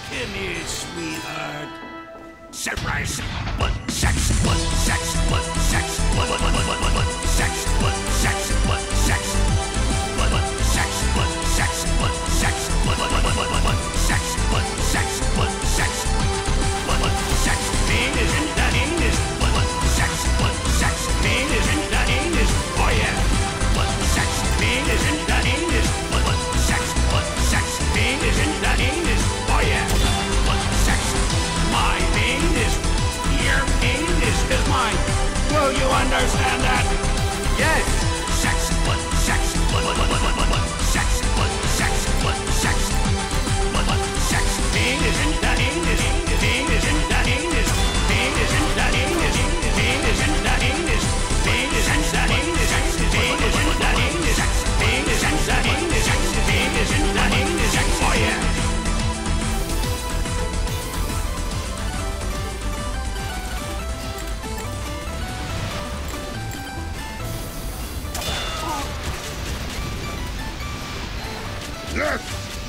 Come here, sweetheart. Surprise! Buttsex, buttsex, buttsex, buttsex, buttsex, buttsex, buttsex, buttsex, buttsex, buttsex, buttsex, buttsex, buttsex, penis and that anus, buttsex, buttsex, penis and that anus, oh yeah, buttsex, penis and that anus, buttsex, buttsex, penis and that anus, oh yeah, buttsex, my penis, your penis is mine. Will you understand that? Yes. Sex, sex, sex, sex, sex, sex, penis and that anus, penis and that anus, penis and that anus, penis and that anus, penis and that anus, penis and that anus, penis and that anus, penis and that anus, oh yeah. Yes!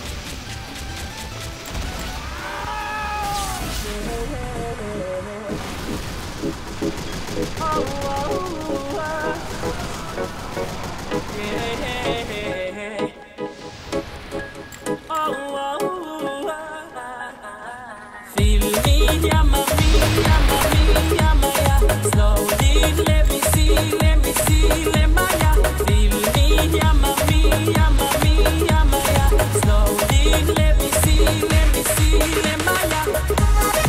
Feel me, yama me, yama, slowly, let me see, LeMaYa. Feel me, yama me, yama, slowly, let me see, LeMaYa.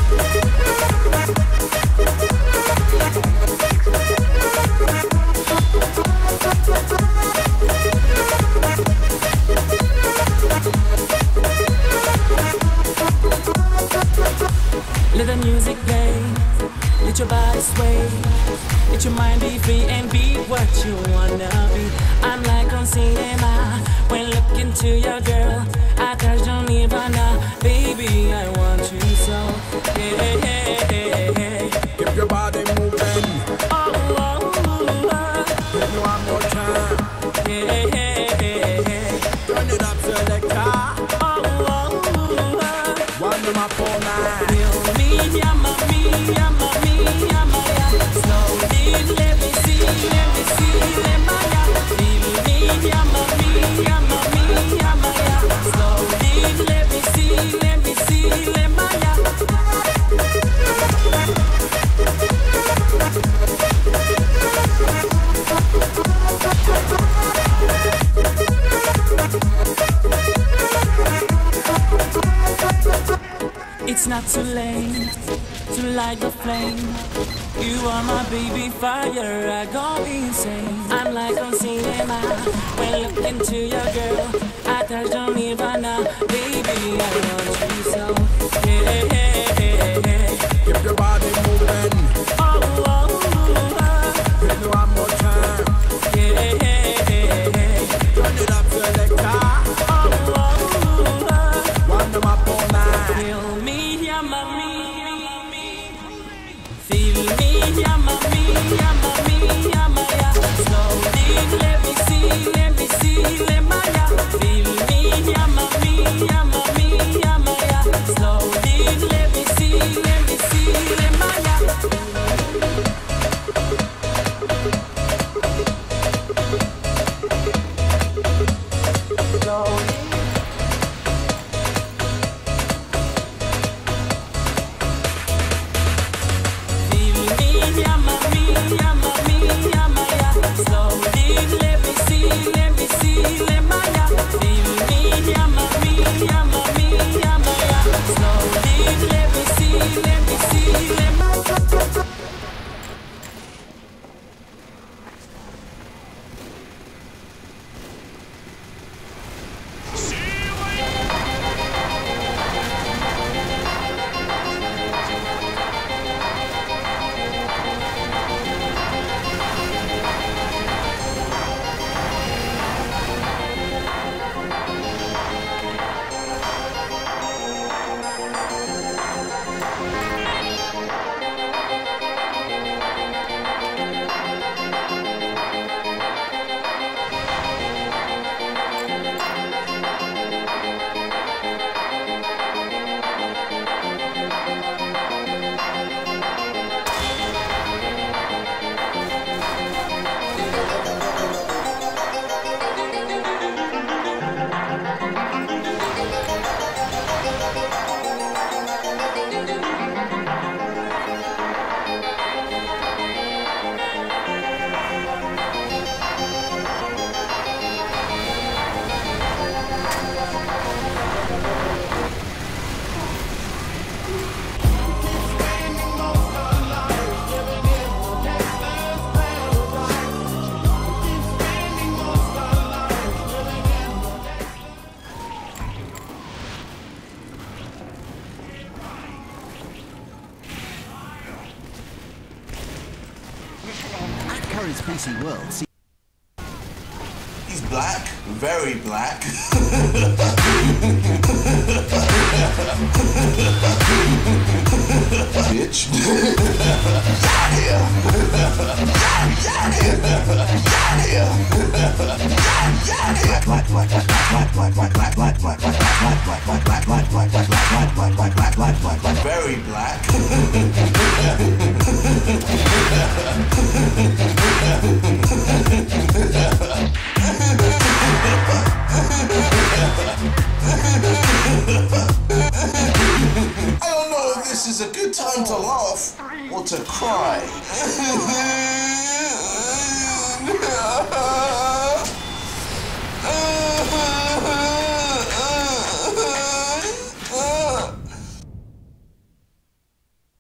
Let the music play, let your body sway, let your mind be free and be what you wanna be. I'm like on cinema, when looking to your girl, I touch on Nirvana, baby I want you so. Hey, hey, hey, hey. Keep your body moving. Oh, oh, oh. Give me one more time. Hey, hey, hey, hey. Turn it up, selector. Oh, oh, oh. One of my phone line. Feel me, yama me, yama, yeah. Slowly, let me see, LeMaYa. Feel me, yama me, yama, yeah. Slowly, let me see, LeMaYa. It's not too late to light the flame. You are my baby fire, I go insane. I'm like on cinema, when looking to your girl, I touch on Nirvana, baby I want you so. Hey, hey, hey, hey. Keep your body moving. Oh, oh, oh. Give me one more time. Hey, hey, hey, hey. Turn it up, selector. Oh, oh, oh. One of my phone line. Feel me, yama me. Feel me, yama me, yama, yeah. Slowly, let me see, LeMaYa. Feel me, yama me, his PC world. He's black, very black. Bitch. Very black. I don't know if this is a good time to laugh or to cry.